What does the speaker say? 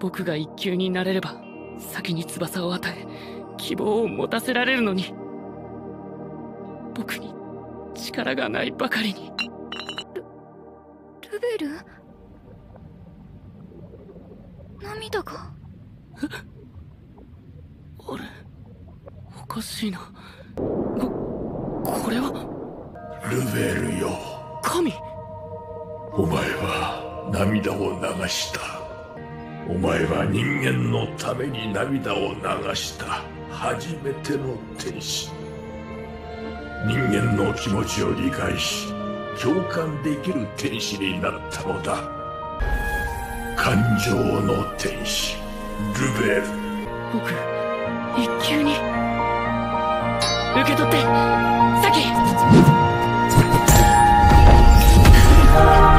僕が一級になれれば先に翼を与え希望を持たせられるのに、僕に力がないばかりに。 ルベル、涙が。 あれ、おかしいな。これはルベルよ。 神。 お前は涙を流した。お前は人間のために涙を流した初めての天使。人間の気持ちを理解し共感できる天使になったのだ。感情の天使ルベル。 僕一級に。受け取ってサキ。